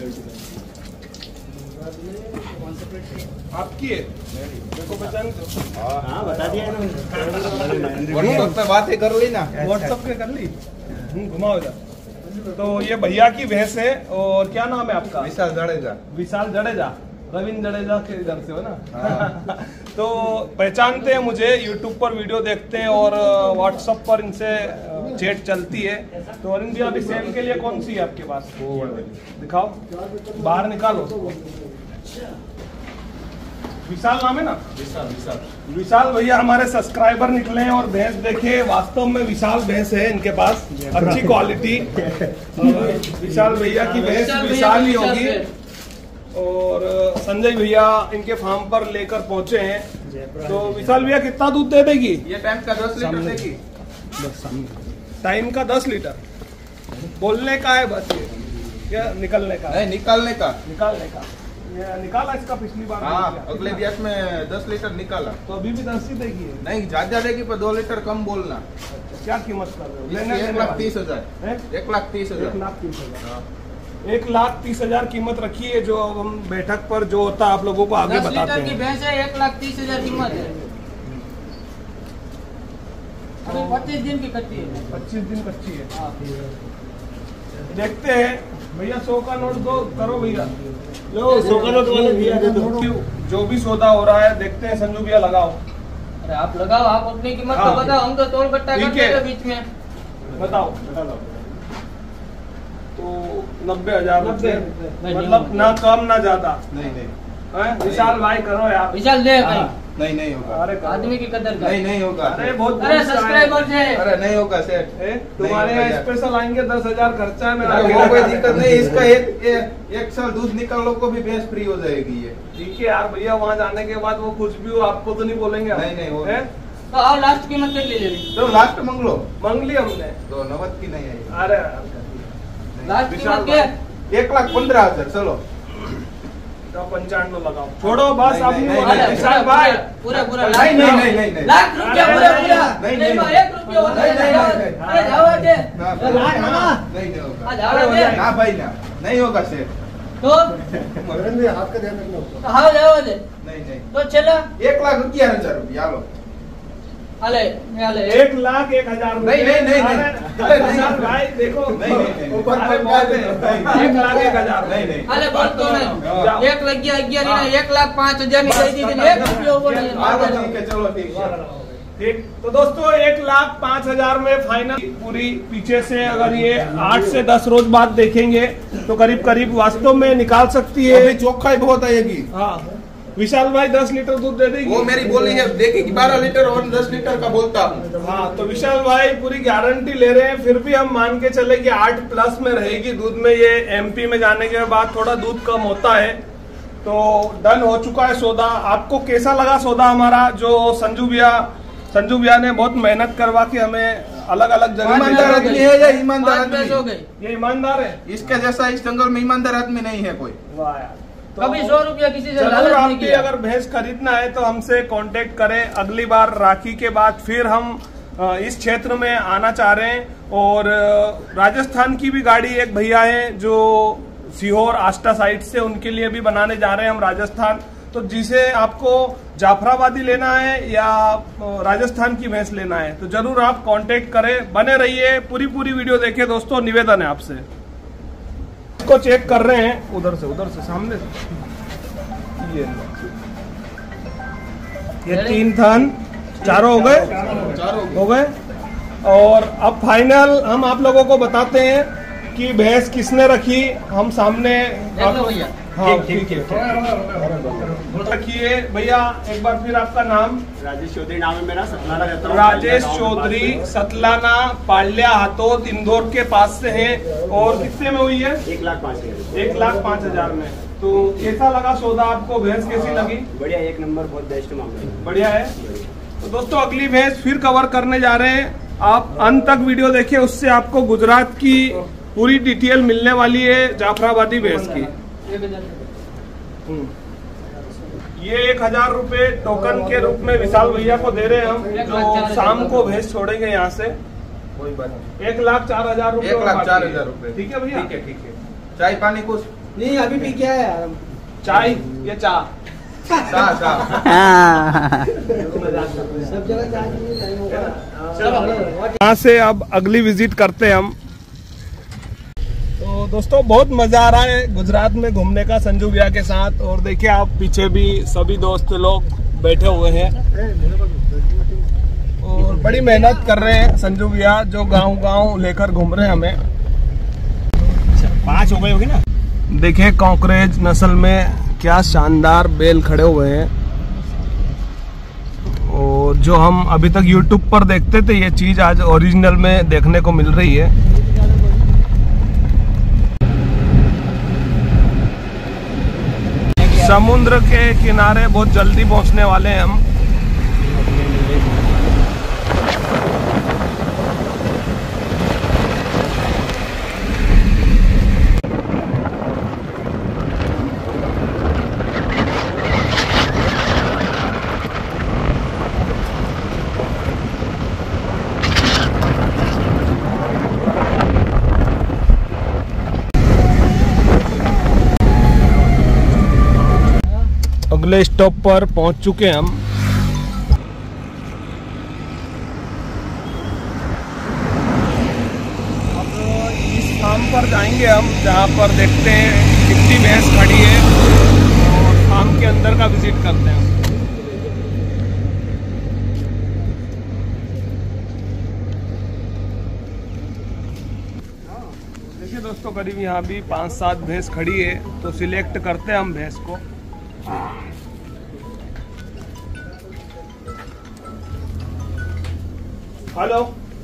Speaker 1: आपकी है। देखो पहचान,
Speaker 4: हाँ बता दिया ना।
Speaker 5: व्हाट्सएप पे बातें कर ली ना,
Speaker 1: व्हाट्सएप पे कर ली, घुमाओ इधर। तो ये भैया की भैंस है। और क्या नाम है आपका?
Speaker 5: विशाल जडेजा।
Speaker 1: विशाल जडेजा, रविंद्र जडेजा के इधर से हो ना? तो पहचानते हैं मुझे, यूट्यूब पर वीडियो देखते हैं और व्हाट्सएप पर इनसे चैट चलती है। तो अरविंद जी अभी सेल के लिए कौन सी है आपके पास? दिखाओ, बाहर निकालो। विशाल नाम है ना?
Speaker 5: विशाल विशाल
Speaker 1: विशाल भैया हमारे सब्सक्राइबर निकले हैं और भैंस देखे, वास्तव में विशाल भैंस है इनके पास, अच्छी क्वालिटी। विशाल भैया की भैंस विशाल ही होगी। और संजय भैया इनके फार्म पर लेकर पहुंचे हैं। तो विशाल भैया कितना दूध दे देगी?
Speaker 6: ये टाइम का दस लीटर देगी।
Speaker 1: टाइम का दस लीटर बोलने का है बस, ये क्या निकलने का?
Speaker 6: नहीं, निकालने का।
Speaker 1: निकालने का ये निकाला इसका पिछली बार।
Speaker 6: हाँ, अगले बैच में दस लीटर निकाला।
Speaker 1: तो अभी भी दस ही देगी?
Speaker 6: नहीं, ज्यादा देगी पर दो लीटर कम बोलना।
Speaker 1: क्या कीमत कर रहे हो?
Speaker 6: लेने एक लाख तीस हजार एक लाख तीस
Speaker 1: एक
Speaker 6: हजार
Speaker 1: लाख तीस हजार एक लाख तीस हजार कीमत रखी है। जो हम बैठक पर जो होता है आप लोगों को आगे
Speaker 3: दस
Speaker 1: बताते
Speaker 3: लीटर की
Speaker 1: हैं।
Speaker 3: भैंस है, एक लाख तीस हजार कीमत है। अभी पच्चीस दिन की कच्ची है।
Speaker 1: पच्चीस दिन कच्ची है। देखते हैं भैया, सौ का नोट दो, करो भैया, लो सौ का नोट वाले भैया दे दो। जो भी सौदा हो रहा है देखते हैं। संजू भैया लगाओ।
Speaker 3: अरे आप लगाओ, आप अपनी कीमत
Speaker 1: हाँ।
Speaker 3: तो बताओ, हम तो तोड़ बट्टा
Speaker 1: ठीक
Speaker 3: करते
Speaker 1: है।
Speaker 3: हैं बीच में।
Speaker 1: बताओ। तो नब्बे हजार
Speaker 3: नब्बे।
Speaker 1: मतलब ना कम ना ज्यादा।
Speaker 6: नहीं नहीं
Speaker 1: हैं? विशाल भाई करो यार।
Speaker 3: विशाल दे
Speaker 1: हाँ।
Speaker 6: नहीं नहीं होगा।
Speaker 1: अरे करो।
Speaker 3: आदमी की कदर कर।
Speaker 6: नहीं नहीं होगा।
Speaker 1: अरे बहुत
Speaker 3: अरे
Speaker 1: बहुत
Speaker 3: सब्सक्राइबर से।
Speaker 6: अरे नहीं होगा सेठ।
Speaker 1: ए, तुम्हारे
Speaker 6: नहीं
Speaker 1: यहाँ
Speaker 6: होगा।
Speaker 1: स्पेशल आएंगे, दस हजार खर्चा है मेरा।
Speaker 6: अरे वो कोई दिक्कत नहीं, इसका एक एक, एक साल दूध निकालो को भी भैंस फ्री हो जाएगी ये।
Speaker 1: ठीक है यार भैया, वहाँ जाने के बाद वो कुछ भी हो आपको तो नहीं बोलेंगे हम।
Speaker 6: नहीं, नहीं, वो
Speaker 1: हैं?
Speaker 3: तो आओ लास्ट कीमत कर लीजिए।
Speaker 6: तो लास्ट मांग लो।
Speaker 1: मांग ली हमने।
Speaker 6: तो नवद की नहीं आई।
Speaker 1: अरे
Speaker 3: लास्ट
Speaker 1: विशाल
Speaker 3: कीमत क्या?
Speaker 6: एक लाख पंद्रह हजार चलो।
Speaker 1: तो पंचानवे लगाओ, छोड़ो बस।
Speaker 6: नहीं,
Speaker 1: अब
Speaker 6: नहीं,
Speaker 1: नहीं,
Speaker 6: नहीं,
Speaker 1: नहीं, विशाल भाई
Speaker 3: पूरा पूरा
Speaker 6: नहीं,
Speaker 3: लाख
Speaker 6: नहीं, नहीं, नहीं, नहीं।
Speaker 3: लाख रुपया पूरा पूरा।
Speaker 6: नहीं,
Speaker 3: नहीं,
Speaker 6: नहीं।
Speaker 3: एक रुपया होता है।
Speaker 6: नहीं, नहीं, नहीं,
Speaker 3: अरे जावा दे।
Speaker 6: ना,
Speaker 3: लाख ना।
Speaker 6: नहीं नहीं होगा।
Speaker 3: आ जावा दे।
Speaker 6: ना भाई ना, नहीं होगा सेठ।
Speaker 3: तो
Speaker 5: हाथ का ध्यान रखना।
Speaker 3: तो हाँ जावा दे।
Speaker 6: नहीं नहीं,
Speaker 3: तो चला
Speaker 6: एक लाख ग्यारह हजार रुपया लो।
Speaker 3: अले अले
Speaker 1: एक लाख एक हजार
Speaker 6: नहीं, नहीं, नहीं, नहीं।
Speaker 1: अरे विशाल भाई देखो
Speaker 6: नहीं, नहीं, नहीं।
Speaker 1: ऊपर अरे बहुत है। एक लाख एक हजार
Speaker 6: नहीं, नहीं।
Speaker 3: अले बात तो नहीं एक लाख ग्यारह नहीं एक लाख पाँच हजार नहीं दे दी एक रुपया ऊपर नहीं
Speaker 6: हाँ, ठीक है, चलो ठीक है।
Speaker 1: ठीक। तो दोस्तों एक लाख पाँच हजार में फाइनल पूरी पीछे से अगर ये आठ से दस रोज बाद देखेंगे तो करीब करीब वास्तव में निकाल सकती है।
Speaker 6: अभी चोखाई बहुत आएगी।
Speaker 1: हाँ विशाल भाई दस लीटर दूध दे देगी।
Speaker 6: वो मेरी बोली है, देखी कि बारह लीटर और दस लीटर का बोलता हूँ।
Speaker 1: हाँ तो विशाल भाई पूरी गारंटी ले रहे हैं, फिर भी हम मान के चले कि आठ प्लस में रहेगी दूध में। ये एमपी में जाने के बाद थोड़ा दूध कम होता है। तो डन हो चुका है सौदा। आपको कैसा लगा सौदा हमारा? जो संजू भैया संजू भैया ने बहुत मेहनत करवा के हमें अलग अलग जगह
Speaker 6: ईमानदार आदमी है या ईमानदार आदमी?
Speaker 3: हो गए
Speaker 1: ये ईमानदार है।
Speaker 6: इसके जैसा इस जंगल में ईमानदार आदमी नहीं है कोई।
Speaker 1: वाह यार। तो
Speaker 3: कभी सौ रुपया किसी से
Speaker 1: जरूर
Speaker 3: लालच
Speaker 1: आप
Speaker 3: नहीं
Speaker 1: भी
Speaker 3: किया।
Speaker 1: अगर भैंस खरीदना है तो हमसे कांटेक्ट करें। अगली बार राखी के बाद फिर हम अ, इस क्षेत्र में आना चाह रहे हैं। और अ, राजस्थान की भी गाड़ी एक भैया है जो सीहोर आष्टा साइड से, उनके लिए भी बनाने जा रहे हैं हम राजस्थान। तो जिसे आपको जाफराबादी लेना है या अ, राजस्थान की भैंस लेना है तो जरूर आप कांटेक्ट करें। बने रहिए, पूरी पूरी वीडियो देखें दोस्तों, निवेदन है आपसे। को चेक कर रहे हैं उधर से उधर से सामने से। ये ये तीन थन चारों हो गए
Speaker 6: चारों
Speaker 1: हो गए। और अब फाइनल हम आप लोगों को बताते हैं कि भैंस किसने रखी। हम सामने
Speaker 3: देख लो भैया।
Speaker 1: हाँ ठीक है रखिए भैया। एक बार फिर आपका नाम?
Speaker 4: राजेश चौधरी नाम है मेरा, सतलाना रहता हूँ।
Speaker 1: राजेश चौधरी, सतलाना, पाल्या हाथोद, इंदौर के पास से हैं। और कितने में हुई है?
Speaker 4: एक लाख पाँच हजार
Speaker 1: एक लाख पाँच हजार में। तो कैसा लगा सौदा आपको? भैंस कैसी लगी?
Speaker 4: बढ़िया, एक नंबर, बहुत बेस्ट मामला है।
Speaker 1: बढ़िया है। तो दोस्तों अगली भैंस फिर कवर करने जा रहे हैं। आप अंत तक वीडियो देखिए, उससे आपको गुजरात की पूरी डिटेल मिलने वाली है जाफराबादी भैंस की। ये एक हजार रुपए टोकन के रूप में विशाल भैया को दे रहे हैं हम, जो शाम को भैंस छोड़ेंगे यहाँ से।
Speaker 6: कोई बात नहीं।
Speaker 1: एक लाख चार हजार रुपए
Speaker 6: एक लाख चार हजार रुपए।
Speaker 1: ठीक है भैया?
Speaker 6: ठीक है, ठीक है। चाय पानी कुछ
Speaker 3: नहीं अभी भी क्या है
Speaker 1: चाय ये चाय
Speaker 6: चाह चाह
Speaker 3: सब जगह
Speaker 1: यहाँ से अब अगली विजिट करते हैं हम। तो दोस्तों बहुत मजा आ रहा है गुजरात में घूमने का संजू भैया के साथ। और देखिए आप पीछे भी सभी दोस्त लोग बैठे हुए हैं और बड़ी मेहनत कर रहे हैं संजू भैया, जो गांव गांव लेकर घूम रहे हैं हमें।
Speaker 2: पांच हो गई होगी ना।
Speaker 1: देखिए कॉकरेज नस्ल में क्या शानदार बैल खड़े हुए हैं। और जो हम अभी तक यूट्यूब पर देखते थे, ये चीज आज ओरिजिनल में देखने को मिल रही है। समुद्र के किनारे बहुत जल्दी पहुंचने वाले हैं हम। अगले स्टॉप पर पहुंच चुके हैं हम। अब इस फार्म पर जाएंगे हम, जहां पर देखते हैं कितनी भैंस खड़ी है और फार्म के अंदर का विजिट करते हैं। देखिए दोस्तों करीब यहाँ भी पांच सात भैंस खड़ी है, तो सिलेक्ट करते हैं हम भैंस को। हेलो,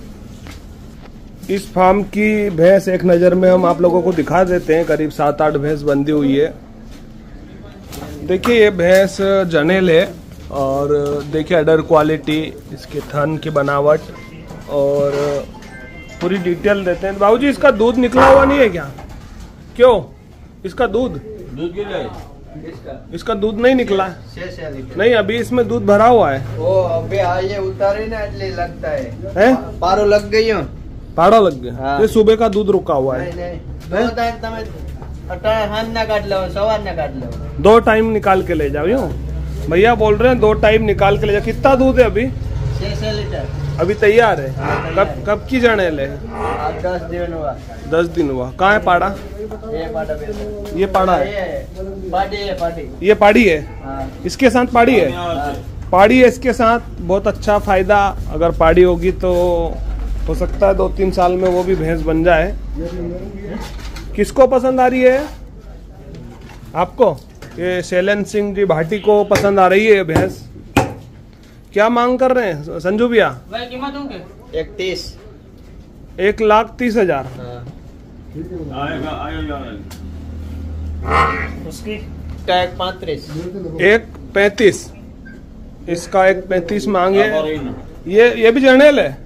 Speaker 1: इस फार्म की भैंस एक नजर में हम आप लोगों को दिखा देते हैं। करीब सात आठ भैंस बंधी हुई है। देखिए ये भैंस जनेल है और देखिए अडर क्वालिटी, इसके थन की बनावट और पूरी डिटेल देते हैं। बाबूजी इसका दूध निकला हुआ नहीं है क्या? क्यों इसका दूध
Speaker 2: दूध गिर जाए।
Speaker 1: इसका दूध नहीं निकला? नहीं, अभी इसमें दूध भरा हुआ है।
Speaker 6: वो अबे आइए उतारे ना इसलिए लगता है।
Speaker 1: हैं?
Speaker 6: पारो लग गई हो।
Speaker 1: पाड़ा लग गया।
Speaker 6: हाँ।
Speaker 1: ये सुबह का दूध रुका हुआ है।
Speaker 6: नहीं नहीं दो टाइम तमे अटाणे हान ना काट लो, सवार ना काट लो।
Speaker 1: दो टाइम निकाल के ले जाओ। यूं भैया बोल रहे हैं दो टाइम निकाल के ले जाओ। कितना दूध है अभी?
Speaker 3: छह छह लीटर
Speaker 1: अभी तैयार है। कब कब की जनेल है?
Speaker 3: आज दस दिन हुआ।
Speaker 1: दस दिन हुआ। कहाँ है पाड़ा?
Speaker 3: ये पाड़ा पे
Speaker 1: ये पाड़ा है,
Speaker 3: ये पार्टी है पार्टी।
Speaker 1: ये पाड़ी है,
Speaker 3: हाँ
Speaker 1: इसके साथ पाड़ी है। पाड़ी है इसके साथ, बहुत अच्छा फायदा। अगर पाड़ी होगी तो हो सकता है दो तीन साल में वो भी भैंस बन जाए। किसको पसंद आ रही है? आपको? ये शैलेंद्र सिंह जी भाटी को पसंद आ रही है ये भैंस। क्या मांग कर रहे हैं संजू भैया?
Speaker 3: भाई कीमत होंगे एक तीस
Speaker 1: एक लाख तीस हजार।
Speaker 2: आएगा आएगा
Speaker 4: उसकी
Speaker 3: का एक पैंतीस
Speaker 1: एक पैंतीस, इसका एक पैंतीस मांगे। ये ये भी जनेल है,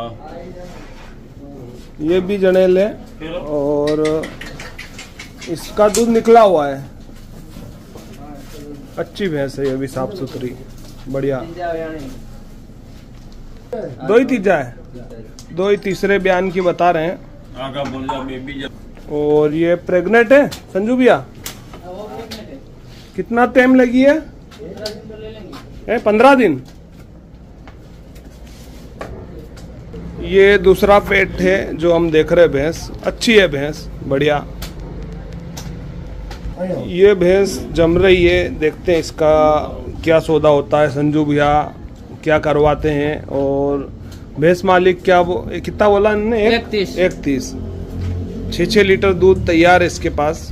Speaker 1: ये भी जनेल है और इसका दूध निकला हुआ है। अच्छी भैंस है ये भी, साफ सुथरी बढ़िया। दो ही तीजा है, दो ही तीसरे बयान की बता रहे हैं। और ये प्रेग्नेंट है संजू भैया? कितना टाइम लगी है? है पंद्रह दिन। ये दूसरा पेट है जो हम देख रहे हैं। भैंस अच्छी है, भैंस बढ़िया। ये भैंस जम रही है, देखते हैं इसका क्या सौदा होता है। संजू भैया क्या करवाते हैं और भैंस मालिक क्या वो कितना बोला इन्होंने?
Speaker 3: एक तीस
Speaker 1: एक तीस। छः छः लीटर दूध तैयार है इसके पास।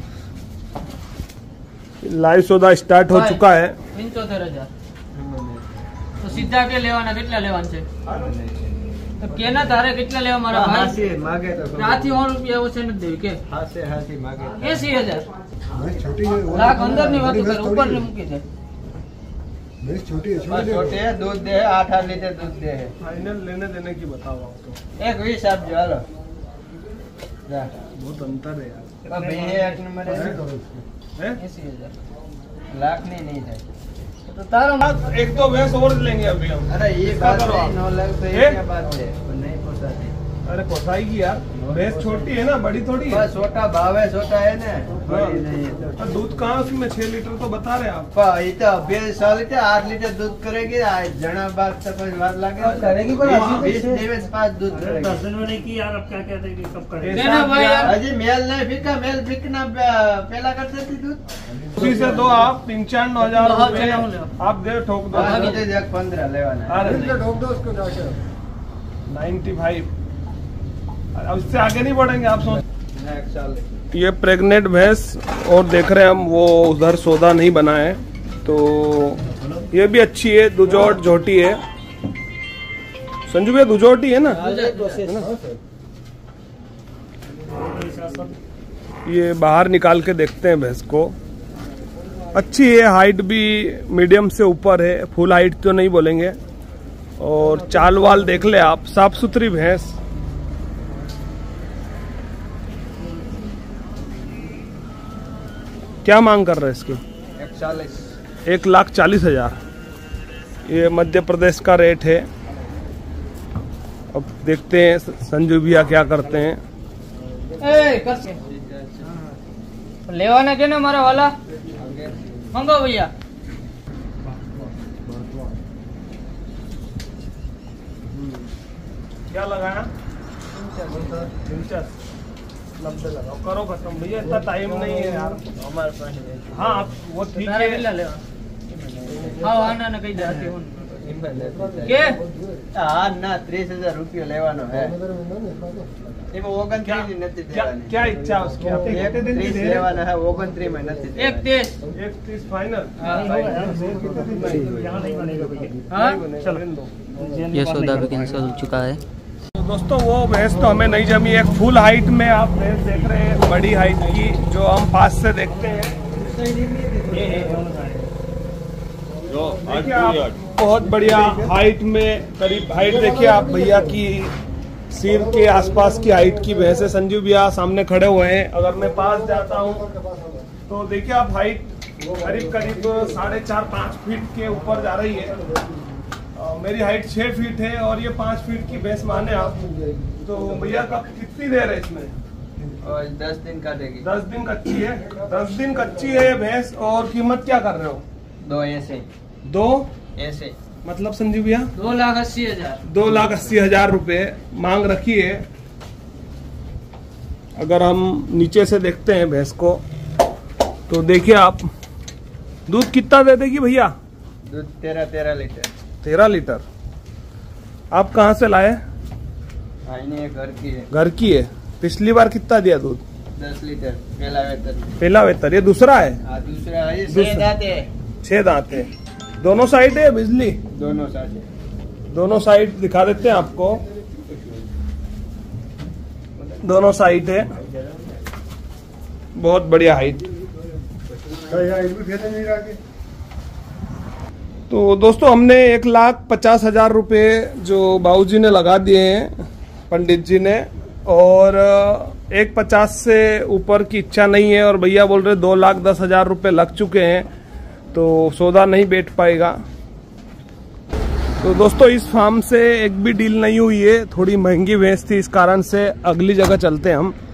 Speaker 1: लाइव सौदा स्टार्ट हो चुका है।
Speaker 3: पंचोतेर हजार तो सीधा के लेवाना કેટલા લેવાના છે? તો કેના તારે કેટલા લેવા મારા ભાઈ? હાસી માગે તો રાથી સો રૂપિયા ઓછે નથી દેવી કે? હાસી હાસી માગે એંસી હજાર લાખ અંદર ની વાત કરે, ઉપર ની મૂકી દે।
Speaker 5: भैंस छोटी है,
Speaker 3: बस छोटे है, दूध दे है आठ आठ लीटर दूध दे है।
Speaker 1: फाइनल लेने देने की बताओ आप तो।
Speaker 3: एक बीस आप जो हालो जा
Speaker 1: बहुत अंतर है यार।
Speaker 3: अब ये एक नंबर है
Speaker 1: हैं?
Speaker 3: एंसी हजार लाख नहीं नहीं था तो तारो मत।
Speaker 1: एक दो भैंस और लेंगे अभी हम।
Speaker 3: अरे ये
Speaker 1: क्या
Speaker 3: बात
Speaker 1: करो
Speaker 3: नहीं,
Speaker 1: आप?
Speaker 3: नौ लाख तो
Speaker 1: हैं?
Speaker 3: एक क्या बात है, वो नहीं पोसाती।
Speaker 1: अरे पोसाएगी यार, भैंस छोटी है ना, बड़ी थोड़ी है।
Speaker 3: बस छोटा भाव है, छोटा है ना, बड़ी नहीं है तो।
Speaker 1: और दूध कहाँ उसमें छह लीटर तो बता रहे हैं आप।
Speaker 3: पा- ये तो बीस सौ लीटर आठ लीटर दूध करेगी। आज जना बात तो कोई बात लगे करेगी बीस दिवस पाँच दूध करेगी।
Speaker 4: दस दिन में नहीं की यार, अब क्या कहते हैं कि कब करें?
Speaker 1: कहना भाई यार।
Speaker 3: अजी मेल नहीं बिका, मेल बिकना पहला करते थी दूध।
Speaker 1: उसी से दो आप पंचानवे हजार रुपए आप दे ठोक दो।
Speaker 3: बाकी तो जग पंद्रह लेवाना।
Speaker 1: अरे
Speaker 5: ठोक दो उसको जाकर।
Speaker 1: Ninety five. अब इससे आगे नहीं बढ़ेंगे आप सोच।
Speaker 3: एक साल
Speaker 1: ये प्रेग्नेंट भैंस और देख रहे हैं हम, वो उधर सौदा नहीं बना है तो ये भी अच्छी है। दुजोट झोटी है संजू भैया, दुजोटी है ना? ये बाहर निकाल के देखते हैं भैंस को। अच्छी है, हाइट भी मीडियम से ऊपर है, फुल हाइट तो नहीं बोलेंगे। और चाल वाल देख ले आप, साफ सुथरी भैंस। क्या मांग कर रहे हैं इसकी?
Speaker 3: एक चालीस
Speaker 1: एक लाख चालीस हजार। ये मध्य प्रदेश का रेट है। अब देखते हैं संजू भैया क्या करते हैं।
Speaker 3: ए कर लेवाना के ना मारा वाला मंगो भैया।
Speaker 1: क्या लगाया? नब्बे लगाओ, करो खत्म भैया, इतना टाइम नहीं है यार
Speaker 3: हमारे पास
Speaker 1: हाँ वो ठीक है।
Speaker 3: हाँ आना ना कहीं जाती हूँ के हाँ ना ત્રીસ હજાર રૂપિયા લેવાનો है એમાં ઓગણત્રીસ નથી
Speaker 1: क्या
Speaker 3: દેવાની।
Speaker 1: क्या इच्छा उसकी? आप
Speaker 3: એક
Speaker 1: कितने दिन की
Speaker 3: ત્રીસ
Speaker 1: दे रहे हैं?
Speaker 3: લેવાના है ઓગણત્રીસ में નથી
Speaker 4: एक तीस
Speaker 1: एक तीस फाइनल।
Speaker 4: यहाँ नहीं बनेगा भैया।
Speaker 3: हाँ
Speaker 1: चलो
Speaker 7: ये सौदा भी कैंसिल हो चुका है।
Speaker 1: तो दोस्तों वो भैंस तो हमें नहीं जमी। एक फुल हाइट में आप भैंस देख रहे हैं, बड़ी हाइट की, जो हम पास से देखते हैं।
Speaker 2: जो आज
Speaker 1: देखिए आप,
Speaker 2: पूरी आज
Speaker 1: बहुत बढ़िया हाइट में, करीब हाइट देखिए आप भैया की सिर के आसपास की हाइट की भैंस है। संजू भैया सामने खड़े हुए हैं। अगर मैं पास जाता हूँ तो देखिए आप, हाइट करीब करीब साढ़े चार पाँच फीट के ऊपर जा रही है। अ, मेरी हाइट छः फीट है और ये पाँच फीट की भैंस माने आप। तो भैया कब कितनी देर है इसमें?
Speaker 3: और दस दिन काटेगी।
Speaker 1: दस दिन कच्ची है। दस दिन कच्ची है ये भैंस। और कीमत क्या कर रहे हो?
Speaker 3: दो ऐसे
Speaker 1: दो
Speaker 3: ऐसे
Speaker 1: मतलब संजीव भैया
Speaker 3: दो लाख अस्सी हजार
Speaker 1: दो लाख अस्सी हजार रुपए मांग रखी है। अगर हम नीचे से देखते हैं भैंस को तो देखिए आप, दूध कितना दे देगी भैया?
Speaker 6: दूध तेरह तेरह लीटर।
Speaker 1: तेरह लीटर। आप कहाँ से लाए?
Speaker 6: आईने घर की है।
Speaker 1: घर की है। पिछली बार कितना दिया दूध?
Speaker 6: दस लीटर पहला वेतर।
Speaker 1: पहला वेतर। ये दूसरा है?
Speaker 6: हाँ दूसरा है।
Speaker 1: दूसरा।
Speaker 6: छह दांत है।
Speaker 1: छह दांत है। दोनों साइड है बिजली?
Speaker 6: दोनों साइड है।
Speaker 1: दोनों साइड दिखा देते हैं आपको। दोनों साइड है। बहुत बढ़िया हाइट। तो दोस्तों हमने एक लाख पचास हजार रुपये जो बाबूजी ने लगा दिए हैं पंडित जी ने, और एक पचास से ऊपर की इच्छा नहीं है, और भैया बोल रहे दो लाख दस हजार रुपये लग चुके हैं तो सौदा नहीं बैठ पाएगा। तो दोस्तों इस फार्म से एक भी डील नहीं हुई है, थोड़ी महंगी भैंस थी, इस कारण से अगली जगह चलते हैं हम।